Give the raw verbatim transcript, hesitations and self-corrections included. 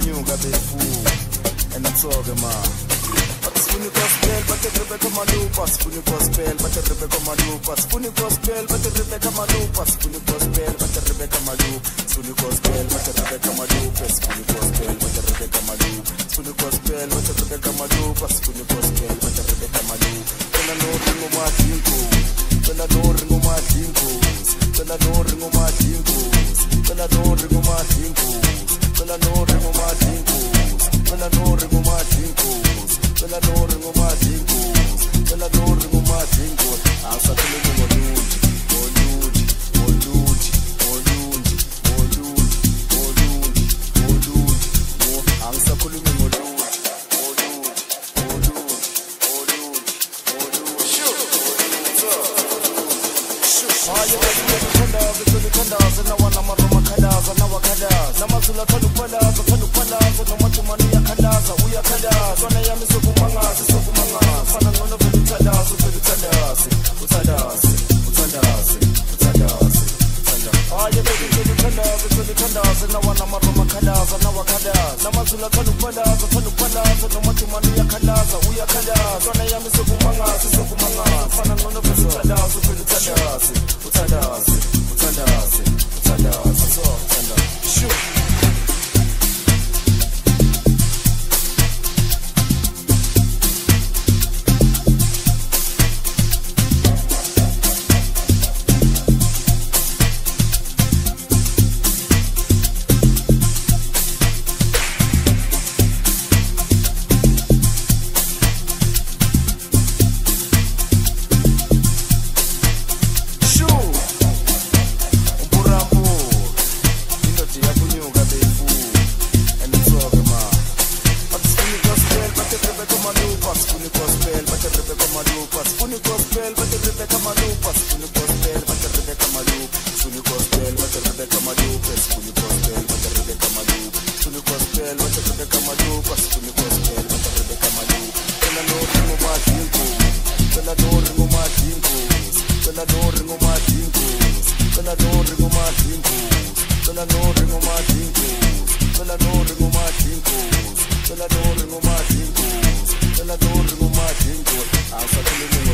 kunyuka befu and I'm talking man. Spoonie gospel, but the Rebecca Malupa, Spoonie gospel, but the Rebecca Malupa, Spoonie gospel, but the Rebecca Malupa, Spoonie gospel, but the Rebecca Malupa, Spoonie gospel, but the Rebecca Malupa, Spoonie gospel, but the Rebecca Malupa, Spoonie gospel, but the Rebecca Malupa, Spoonie gospel, but the Rebecca Malupa. When I know ringo my dinkos, when I know ringo my dinkos, when I know ringo my dinkos, when I know ringo my dinkos, when I know ringo my dinkos, when I know ringo my dinkos. When I know ringo my dinkos, when I know ringo my dinkos, I'm suffering with Oluji, Oluji, Oluji, Oluji, Oluji, Oluji, Oluji, I'm suffering with Oluji, Oluji, Oluji, Oluji, Oluji, shoot, are you ready to come down, to the canals, and I want to make my canals, and now I canals, I'm not to the Palas, the Palas, and I'm not to money, I canals, we are canals, when I am so Mangas, so Mangas, and I'm going to put it down, so put it down, put it down, put it down, put it down. Are you ready to the canals, to the canals, and I want to make my canals, and now I canals, I'm not to the Palas, the Palas, and I'm not to money, I canals, we are canals, when I am so Mangas, so Mangas, and I'm going to put it down, so put it down, put it down, put it down, put it down, so shoot. I'm